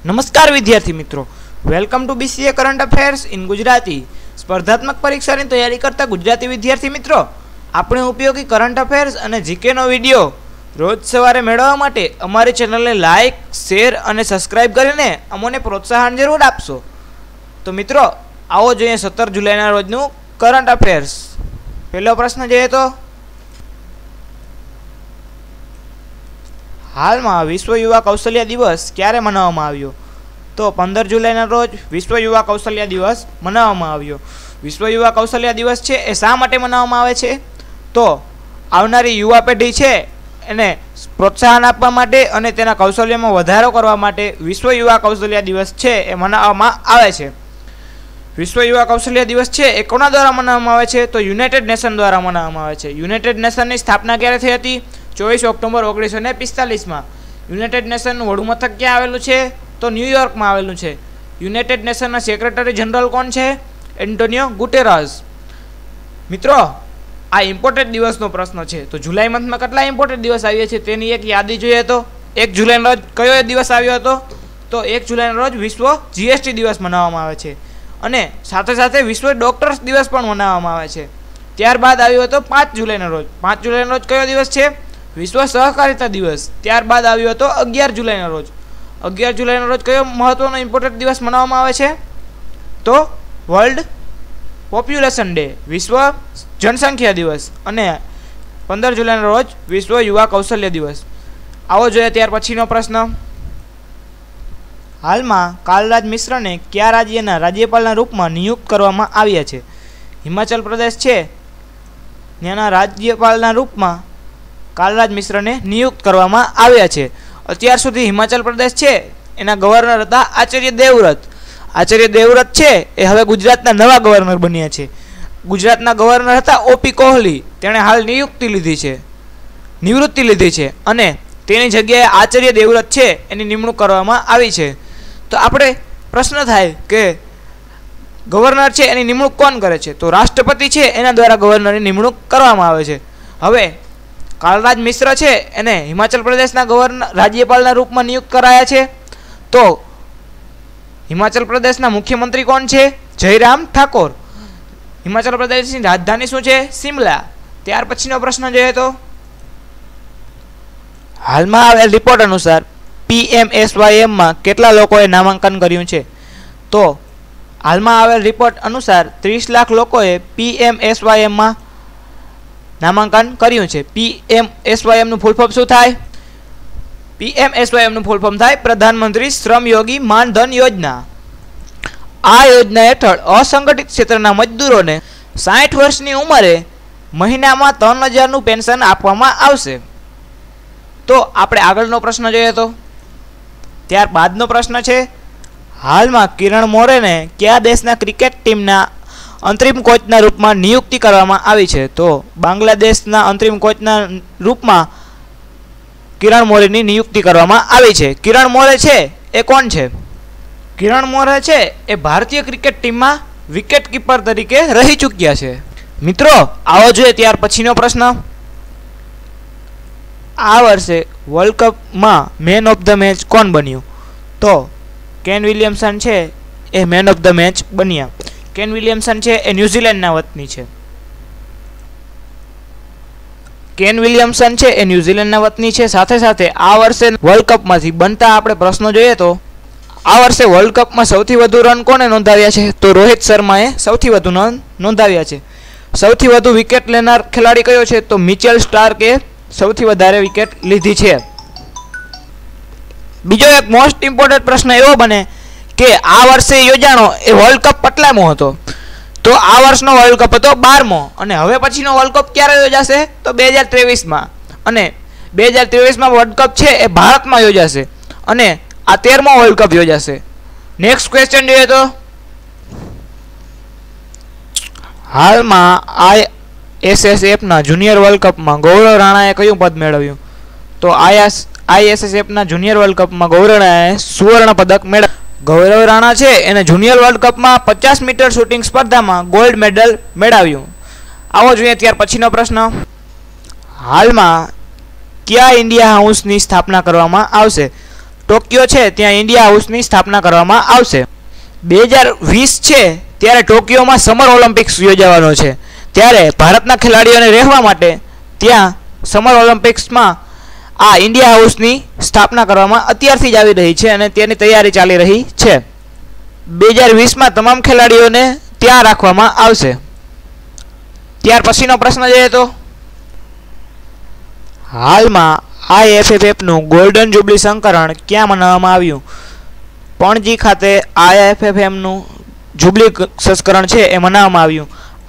નમસ્કાર વિદ્યાર્થી મિત્રો, welcome to BCA current affairs in Gujarati. સ્પર્ધાત્મક પરીક્ષાની તૈયારી કરતા ગુજરાતી વિદ્યાર્થી મિત્રો, આપણે ઉપયોગી કરંટ અફેર્સ અને જીકેનો વિડીયો રોજ સવારે મેળવવા માટે અમારી ચેનલને લાઇક, શેર અને સબસ્ક્રાઇબ કરીને અમને પ્રોત્સાહન જરૂર આપશો. તો મિત્રો, આવો જોઈએ 17 જુલાઈના રોજનું કરંટ અફેર્સ. પહેલો પ્રશ્ન જોઈએ તો, હાલમાં વિશ્વ યુવા કૌશલ્ય દિવસ ક્યારે મનાવવામાં આવ્યો? તો 15 જુલાઈના રોજ વિશ્વ યુવા કૌશલ્ય દિવસ મનાવવામાં આવ્યો. વિશ્વ યુવા કૌશલ્ય દિવસ છે એ શા માટે મનાવવામાં આવે છે? તો આવનારી યુવા પેઢી છે એને પ્રોત્સાહન આપવા માટે અને તેના કૌશલ્યમાં વધારો કરવા માટે વિશ્વ યુવા કૌશલ્ય દિવસ છે એ મનાવવામાં આવે છે. વિશ્વ યુવા કૌશલ્ય દિવસ છે એ કોના દ્વારા મનાવવામાં આવે છે? તો યુનાઇટેડ નેશન દ્વારા મનાવવામાં આવે છે. યુનાઇટેડ નેશનની સ્થાપના ક્યારે થઈ હતી? 24 ઓક્ટોબર 1945માં. યુનાઇટેડ નેશનનું વડું મથક ક્યાં આવેલું છે? તો ન્યૂયોર્કમાં આવેલું છે. યુનાઇટેડ નેશનના સેક્રેટરી જનરલ કોણ છે? Antonio Guterres. મિત્રો, આ ઇમ્પોર્ટન્ટ દિવસનો પ્રશ્ન છે. તો જુલાઈ મંથમાં કેટલા ઇમ્પોર્ટન્ટ દિવસ આવ્યા છે તેની એક યાદી જોઈએ તો 1 જુલાઈના રોજ કયો દિવસ આવ્યો હતો? તો 1 જુલાઈના રોજ વિશ્વ GST દિવસ મનાવવામાં આવે છે. અને સાથે સાથે વિશ્વ ડોક્ટર્સ દિવસ પણ મનાવવામાં આવે છે. ત્યારબાદ આવ્યો હતો 5 જુલાઈના રોજ. 5 જુલાઈના રોજ કયો દિવસ છે? વિશ્વ સહકારિતા દિવસ. ત્યારબાદ આવ્યો હતો 11 જુલાઈના રોજ. 11 જુલાઈના રોજ કયો મહત્વનો ઇમ્પોર્ટન્ટ દિવસ મનાવવામાં આવે છે? તો વર્લ્ડ પોપ્યુલેશન ડે, વિશ્વ જનસંખ્યા દિવસ. અને 15 જુલાઈના રોજ વિશ્વ યુવા કૌશલ્ય દિવસ. આવો જોઈએ ત્યાર પછીનો પ્રશ્ન. હાલમાં કાલરાજ મિશ્રને કયા રાજ્યના રાજ્યપાલના રૂપમાં નિયુક્ત કરવામાં આવ્યા છે? હિમાચલ પ્રદેશ છે ત્યાંના રાજ્યપાલના રૂપમાં કાલરાજ મિશ્રને નિયુક્ત કરવામાં આવ્યા છે. અત્યાર સુધી હિમાચલ પ્રદેશ છે એના ગવર્નર હતા આચાર્ય દેવવ્રત. આચાર્ય દેવવ્રત છે એ હવે ગુજરાતના નવા ગવર્નર બન્યા છે. ગુજરાતના ગવર્નર હતા OP કોહલી. તેણે હાલ નિવૃત્તિ લીધી છે અને તેની જગ્યાએ આચાર્ય દેવવ્રત છે એની નિમણૂક કરવામાં આવી છે. તો આપણે પ્રશ્ન થાય કે ગવર્નર છે એની નિમણૂક કોણ કરે છે? તો રાષ્ટ્રપતિ છે એના દ્વારા ગવર્નરની નિમણૂક કરવામાં આવે છે. હવે કાલરાજ મિશ્ર છે એને હિમાચલ પ્રદેશના ગવર્નર રાજ્યપાલના રૂપમાં નિયુક્ત કરાયા છે. તો હિમાચલ પ્રદેશના મુખ્યમંત્રી કોણ છે? જયરામ ઠાકોર. હિમાચલ પ્રદેશની રાજધાની શું છે? શિમલા. ત્યાર પછીનો પ્રશ્ન જોઈએ તો, હાલમાં આવેલ રિપોર્ટ અનુસાર PMSYMમાં કેટલા લોકોએ નામાંકન કર્યું છે? તો હાલમાં આવેલ રિપોર્ટ અનુસાર 30 લાખ લોકોએ PMSYMમાં નામાંકન કર્યું છે. PMSYMનું ફૂલ ફોર્મ શું થાય? PMSYMનું ફૂલ ફોર્મ થાય પ્રધાનમંત્રી શ્રમ યોગી માનધન યોજના. આ યોજના હેઠળ અસંગઠિત ક્ષેત્રના મજદૂરોને 60 વર્ષની ઉંમરે મહિનામાં 3000નું પેન્શન આપવામાં આવશે. તો આપણે આગળનો પ્રશ્ન જોઈએ તો, ત્યારબાદનો પ્રશ્ન છે, હાલમાં કિરણ મોરેને કયા દેશના ક્રિકેટ ટીમના અંતરિમ કોચના રૂપમાં નિયુક્તિ કરવામાં આવી છે? તો બાંગ્લાદેશના અંતરિમ કોચના રૂપમાં કિરણ મોરેની નિયુક્તિ કરવામાં આવી છે. કિરણ મોરે છે એ કોણ છે? કિરણ મોરે છે એ ભારતીય ક્રિકેટ ટીમમાં વિકેટ કીપર તરીકે રહી ચૂક્યા છે. મિત્રો, આવો જોઈએ ત્યાર પછીનો પ્રશ્ન. આ વર્ષે વર્લ્ડ કપમાં મેન ઓફ ધ મેચ કોણ બન્યું? તો કેન વિલિયમસન છે એ man of the match Ken. કેન વિલિયમસન છે એ ન્યૂઝીલેન્ડના વતની છે. કેન વિલિયમસન છે એ ન્યૂઝીલેન્ડના વતની છે. સાથે સાથે આ વર્ષે વર્લ્ડ કપમાંથી બનતા આપણે પ્રશ્નો જોઈએ તો, આ વર્ષે વર્લ્ડ કપમાં સૌથી વધુ રન કોને નોંધાવ્યા છે? તો રોહિત શર્માએ સૌથી વધુ રન નોંધાવ્યા છે. સૌથી વધુ વિકેટ લેનાર ખેલાડી કયો છે? તો મિચેલ સ્ટાર્કે સૌથી વધારે વિકેટ લીધી છે. બીજો એક મોસ્ટ ઇમ્પોર્ટન્ટ પ્રશ્ન એવો બને કે આ વર્ષે યોજાણો એ વર્લ્ડ કપ કેટલામો હતો? તો આ વર્ષનો વર્લ્ડ કપ હતો 12મો. અને હવે પછીનો વર્લ્ડ કપ ક્યારે યોજાશે? તો 2023માં. અને 2023માં વર્લ્ડ કપ છે એ ભારતમાં યોજાશે. અને આ 13મો વર્લ્ડ કપ યોજાશે. નેક્સ્ટ ક્વેશ્ચન જોઈએ તો, હાલમાં ISSFના જુનિયર વર્લ્ડ કપમાં ગૌરવ રાણાએ કયું પદ મેળવ્યું? તો ISSFના જુનિયર વર્લ્ડ કપમાં ગૌરવ રાણાએ સુવર્ણ પદક મેળવ્યું. ગૌરવ રાણા છે એને જુનિયર વર્લ્ડ કપમાં 50 મીટર શૂટિંગ સ્પર્ધામાં ગોલ્ડ મેડલ મેળવ્યું. આવો જોઈએ ત્યાર પછીનો પ્રશ્ન. હાલમાં કયા ઇન્ડિયા હાઉસની સ્થાપના કરવામાં આવશે? તો ટોક્યો છે ત્યાં ઇન્ડિયા હાઉસની સ્થાપના કરવામાં આવશે. 2020 છે ત્યારે ટોક્યોમાં સમર ઓલિમ્પિક્સ યોજાવાનો છે, ત્યારે ભારતના ખેલાડીઓને રહેવા માટે ત્યાં સમર ઓલિમ્પિક્સમાં આ ઇન્ડિયા હાઉસની સ્થાપના કરવામાં અત્યારથી જ આવી રહી છે અને તેની તૈયારી ચાલી રહી છે. 2020માં તમામ ખેલાડીઓને ત્યાં રાખવામાં આવશે. ત્યાર પછીનો પ્રશ્ન જોઈએ તો હાલમાં IFFFનું ગોલ્ડન જ્યુબલી સંસ્કરણ ક્યાં મનાવવામાં આવ્યું? પણજી ખાતે IFFMનું જ્યુબલી સંસ્કરણ છે એ મનાવવામાં આવ્યું.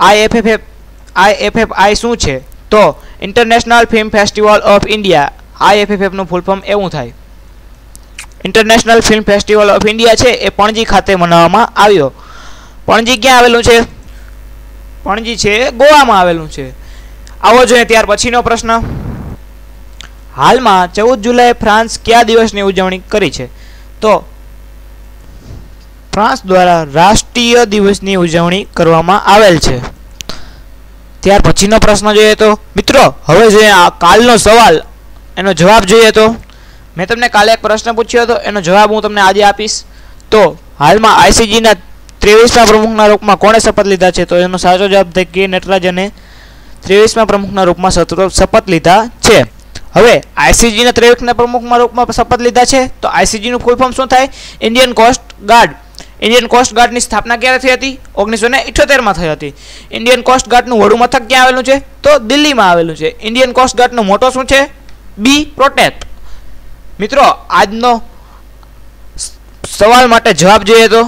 IFFI શું છે? તો international film festival of India. IFFFનું ફૂલ ફોર્મ એવું થાય. International film festival of India છે એ પણજી ખાતે મનાવવામાં આવ્યો. પણજી ક્યાં આવેલું છે? પણજી છે ગોવામાં આવેલું છે. આવો જોઈએ ત્યાર પછીનો પ્રશ્ન. હાલમાં 14 જુલાઈ ફ્રાન્સ કયા દિવસની ઉજવણી કરી છે? તો ફ્રાન્સ દ્વારા રાષ્ટ્રીય દિવસની ઉજવણી કરવામાં આવેલ છે. ત્યાર પછીનો પ્રશ્ન જોઈએ તો મિત્રો હવે જોઈએ આ કાલનો સવાલ, એનો જવાબ જોઈએ તો મેં તમને કાલે એક પ્રશ્ન પૂછ્યો હતો, એનો જવાબ હું તમને આજે આપીશ. તો હાલમાં ICGના 23મા પ્રમુખના રૂપમાં કોણે શપથ લીધા છે? તો એનો સાચો જવાબ થાય કે નટરાજને 23મા પ્રમુખના રૂપમાં શપથ લીધા છે. હવે ICGના 23ના પ્રમુખના રૂપમાં શપથ લીધા છે તો ICGનું ફૂલ ફોર્મ શું થાય? Indian coast guard. Indian coast ગાર્ડની સ્થાપના ક્યારે થઈ હતી? 1978માં થઈ હતી. ઇન્ડિયન કોસ્ટ ગાર્ડનું વડું મથક ક્યાં આવેલું છે? તો દિલ્હીમાં આવેલું છે. ઇન્ડિયન કોસ્ટ ગાર્ડનો મોટો શું છે? Be protect. મિત્રો આજનો સવાલ માટે જવાબ જોઈએ તો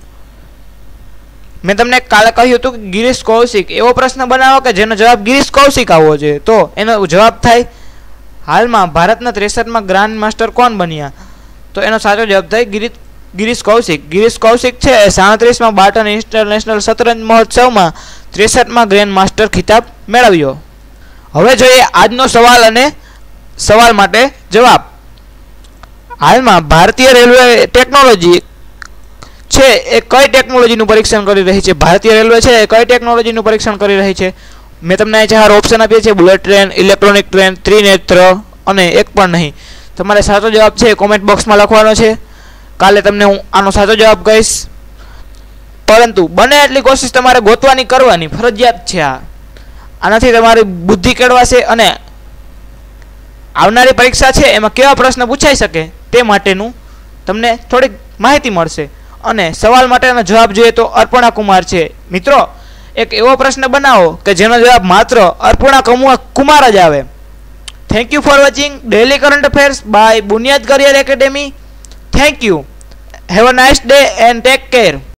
મેં તમને કાલે કહ્યું હતું કે ગિરીશ કૌશિક એવો પ્રશ્ન બનાવો કે જેનો જવાબ ગિરીશ કૌશિક આવવો જોઈએ. તો એનો જવાબ થાય હાલમાં ભારતના 63માં ગ્રાન્ડ માસ્ટર કોણ બન્યા? તો એનો સાચો જવાબ થાય ગિરીશ કૌશિક. ગિરીશ કૌશિક છે 37માં બાર્ટન ઇન્ટરનેશનલ શતરંજ મહોત્સવમાં 63માં ગ્રેન્ડ માસ્ટર ખિતાબ મેળવ્યો. હવે જોઈએ આજનો સવાલ અને સવાલ માટે જવાબ. હાલમાં ભારતીય રેલવે ટેકનોલોજી છે એ કઈ ટેકનોલોજીનું પરીક્ષણ કરી રહી છે? ભારતીય રેલવે છે એ કઈ ટેકનોલોજીનું પરીક્ષણ કરી રહી છે? મેં તમને અહીં 4 ઓપ્શન આપ્યા છે: bullet train, electronic train, Trinetra અને એક પણ નહીં. તમારે સાચો જવાબ છે કોમેન્ટ બોક્સમાં લખવાનો છે. કાલે તમને હું આનો સાચો જવાબ કહીશ, પરંતુ બને એટલી કોશિશ તમારે ગોતવાની કરવાની ફરજિયાત છે. આનાથી તમારી બુદ્ધિ કેળવાશે અને આવનારી પરીક્ષા છે એમાં કેવા પ્રશ્ન પૂછાઈ શકે તે માટેનું તમને થોડીક માહિતી મળશે. અને સવાલ માટેનો જવાબ જોઈએ તો અર્પણા કુમાર છે. મિત્રો એક એવો પ્રશ્ન બનાવો કે જેનો જવાબ માત્ર અર્પણા કુમાર જ આવે. Thank you for watching daily current affairs by Buniyaad career academy. Thank you. Have a nice day and take care.